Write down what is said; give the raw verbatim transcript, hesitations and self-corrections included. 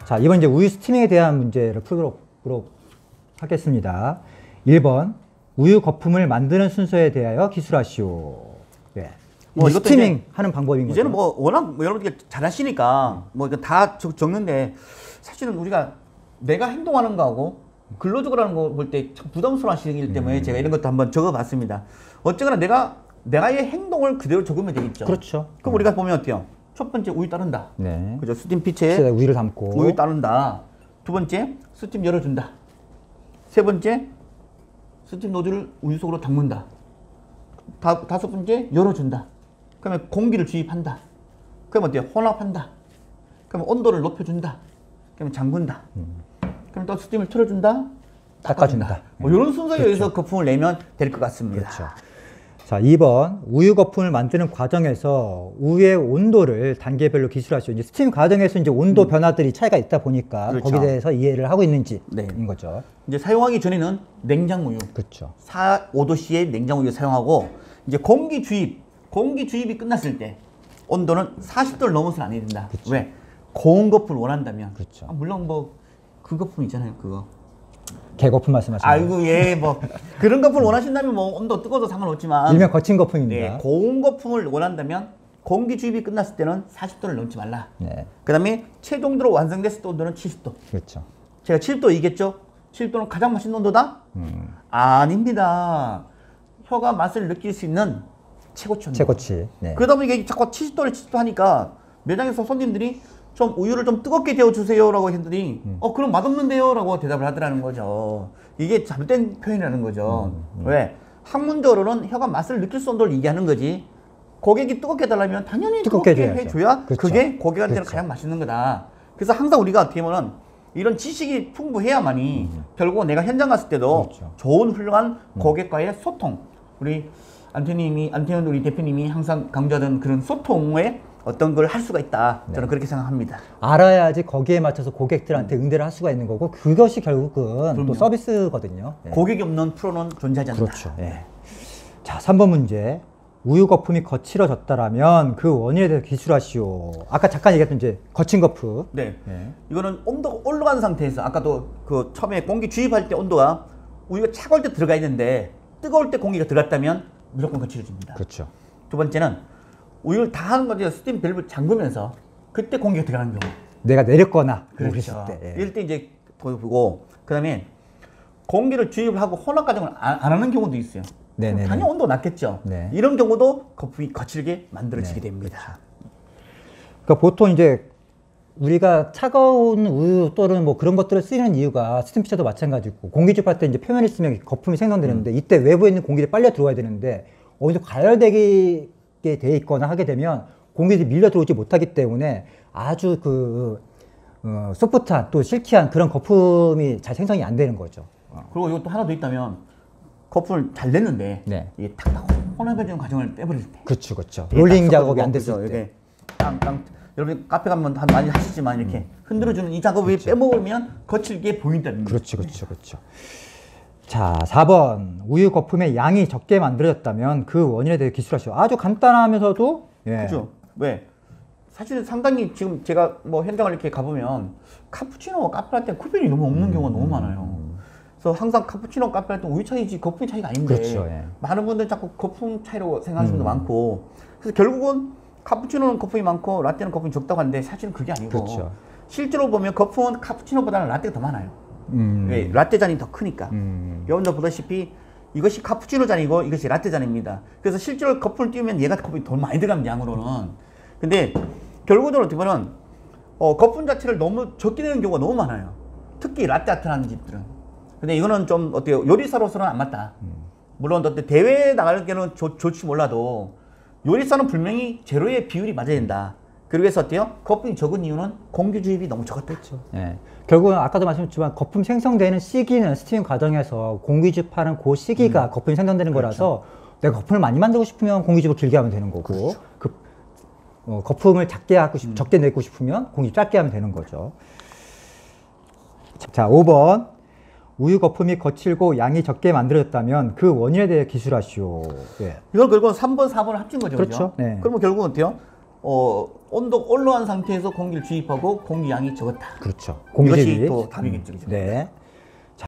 자, 이번 이제 우유 스티밍에 대한 문제를 풀도록 하겠습니다. 일 번, 우유 거품을 만드는 순서에 대하여 기술하시오. 예. 뭐 이것도 스티밍 하는 방법인 거죠. 이제는 뭐 워낙 뭐 여러분들이 잘하시니까 뭐 이거 다 적, 적는데 사실은 우리가 내가 행동하는 거하고 근로적으로 하는 거 볼 때 참 부담스러운 시기이기 때문에 음. 제가 이런 것도 한번 적어봤습니다. 어쨌거나 내가 내가의 행동을 그대로 적으면 되겠죠. 그렇죠. 그럼 음. 우리가 보면 어때요? 첫 번째 우유 따른다. 네. 그죠? 스팀 피체에 우유를 담고 우유 따른다. 두 번째 스팀 열어준다. 세 번째 스팀 노즐을 우유 속으로 담근다. 다, 다섯 번째 열어준다. 그러면 공기를 주입한다. 그러면 어때요? 혼합한다. 그러면 온도를 높여준다. 그러면 잠근다. 음. 그럼 또 스팀을 틀어준다. 닦아준다. 닦아준다. 뭐 이런 순서에 그렇죠. 의해서 거품을 내면 될 것 같습니다. 그렇죠. 자, 이 번 우유 거품을 만드는 과정에서 우유의 온도를 단계별로 기술하시오. 이제 스팀 과정에서 이제 온도 음. 변화들이 차이가 있다 보니까 그렇죠. 거기에 대해서 이해를 하고 있는지인 네. 거죠. 이제 사용하기 전에는 냉장 우유, 그렇죠. 사, 오 도씨의 냉장 우유 사용하고 이제 공기 주입, 공기 주입이 끝났을 때 온도는 사십 도를 넘어서는 안 해야 된다. 그렇죠. 왜? 고온 거품을 원한다면. 그렇죠. 아, 물론 뭐 그 거품 있잖아요, 그거. 개거품 말씀하시는 아이고 예, 뭐 그런 거품을 원하신다면 뭐 온도 뜨거워도 상관없지만 일명 거친 거품입니다. 네, 고온 거품을 원한다면 공기 주입이 끝났을 때는 사십 도를 넘지 말라. 네. 그 다음에 최종적으로 완성됐을 때 온도는 칠십 도. 그렇죠. 제가 칠십 도 얘기했죠? 칠십 도는 가장 맛있는 온도다? 음. 아닙니다. 혀가 맛을 느낄 수 있는 최고치 온도. 최고치. 네. 그러다 보니까 이게 자꾸 칠십 도를 칠십 도 하니까 매장에서 손님들이 좀 우유를 좀 뜨겁게 데워주세요 라고 했더니 음. 어 그럼 맛없는데요 라고 대답을 하더라는 거죠. 이게 잘못된 표현이라는 거죠. 음, 음. 왜? 학문적으로는 혀가 맛을 느낄 수 있는 온도를 얘기하는 거지 고객이 뜨겁게 해달라면 당연히 뜨겁게, 뜨겁게 해줘야 그렇죠. 그게 고객한테는 그렇죠. 가장 맛있는 거다. 그래서 항상 우리가 어떻게 보면 이런 지식이 풍부해야만이 음. 결국은 내가 현장 갔을 때도 그렇죠. 좋은 훌륭한 음. 고객과의 소통, 우리 안태님이 안태현 우리 대표님이 항상 강조하던 그런 소통에 어떤 걸 할 수가 있다. 저는 네. 그렇게 생각합니다. 알아야지 거기에 맞춰서 고객들한테 음. 응대를 할 수가 있는 거고 그것이 결국은 그럼요. 또 서비스거든요. 네. 고객이 없는 프로는 존재하지 않는다. 그렇죠. 네. 자, 삼 번 문제. 우유 거품이 거칠어졌다라면 그 원인에 대해서 기술하시오. 아까 잠깐 얘기했던 이제 거친 거품. 네. 네. 이거는 온도가 올라간 상태에서 아까도 그 처음에 공기 주입할 때 온도가 우유가 차가울 때 들어가 있는데 뜨거울 때 공기가 들어갔다면 무조건 거칠어집니다. 그렇죠. 두 번째는 우유를 다 하는 거죠. 스팀 밸브 잠그면서 그때 공기가 들어가는 경우. 내가 내렸거나 그렇죠. 때. 예. 이럴 때 이제 보고 그다음에 공기를 주입을 하고 혼합 과정을 안, 안 하는 경우도 있어요. 네네네. 당연히 온도가 낮겠죠. 네. 이런 경우도 거품이 거칠게 만들어지게 네. 됩니다. 그러니까 보통 이제 우리가 차가운 우유 또는 뭐 그런 것들을 쓰는 이유가 스팀 피처도 마찬가지고 공기 주입할 때 이제 표면에 있으면 거품이 생성되는데 음. 이때 외부에 있는 공기를 빨려 들어와야 되는데 어디서 가열되게 돼 있거나 하게 되면 공기들이 밀려 들어오지 못하기 때문에 아주 그 어, 소프트한 또 실키한 그런 거품이 잘 생성이 안 되는 거죠. 어. 그리고 이것도 하나 더 있다면 거품을 잘 냈는데 네. 이게 탁탁 혼합해지는 과정을 떼버릴 때. 그렇죠, 그렇죠. 롤링 작업이 안 됐을 그렇죠. 때. 땅땅 여러분 카페 가면 많이 하시지만 이렇게 음. 흔들어주는 이 작업을 그렇죠. 빼먹으면 거칠게 보인다는 거죠. 그렇죠, 그렇죠, 그렇죠. 자, 사 번 우유 거품의 양이 적게 만들어졌다면 그 원인에 대해 기술하시오. 아주 간단하면서도 예. 그렇죠. 왜? 사실 상당히 지금 제가 뭐 현장을 이렇게 가보면 카푸치노, 카페라떼 쿠폰이 너무 없는 음. 경우가 너무 많아요. 그래서 항상 카푸치노, 카페라떼 우유 차이지 거품 차이가 아닌데 그렇죠, 예. 많은 분들 자꾸 거품 차이로 생각하시는 분도 음. 많고 그래서 결국은 카푸치노는 거품이 많고 라떼는 거품이 적다고 하는데 사실은 그게 아니고 그렇죠. 실제로 보면 거품은 카푸치노보다는 라떼가 더 많아요. 음. 왜? 라떼 잔이 더 크니까. 음. 여러분들 보다시피 이것이 카푸치노 잔이고 이것이 라떼 잔입니다. 그래서 실제로 거품을 띄우면 얘가 거품이 더 많이 들어갑니다, 양으로는. 근데 결국적으로 어떻게 보면 어, 거품 자체를 너무 적게 내는 경우가 너무 많아요. 특히 라떼 아트 하는 집들은. 근데 이거는 좀 어때요? 요리사로서는 안 맞다. 음. 물론 어때 대회에 나갈 때는 좋, 좋지 몰라도 요리사는 분명히 재료의 비율이 맞아야 된다. 그러기 위해서 어때요? 거품이 적은 이유는 공기 주입이 너무 적었다. 그렇죠. 예. 결국은 아까도 말씀드렸지만 거품 생성되는 시기는 스팀 과정에서 공기 주입하는 그 시기가 음. 거품이 생성되는 그렇죠. 거라서 내가 거품을 많이 만들고 싶으면 공기 주입을 길게 하면 되는 거고 그렇죠. 그, 어, 거품을 작게 하고 싶, 음. 적게 내고 싶으면 공기 짧게 하면 되는 거죠. 자, 오 번 우유 거품이 거칠고 양이 적게 만들어졌다면 그 원인에 대해 기술하시오. 예. 이건 결국은 삼 번, 사 번을 합친 거죠. 그렇죠. 네. 그러면 결국은 어때요? 어, 온도 올라간 상태에서 공기를 주입하고 공기 양이 적었다. 그렇죠. 이것이 공기질이. 또 답이겠죠. 그죠? 네.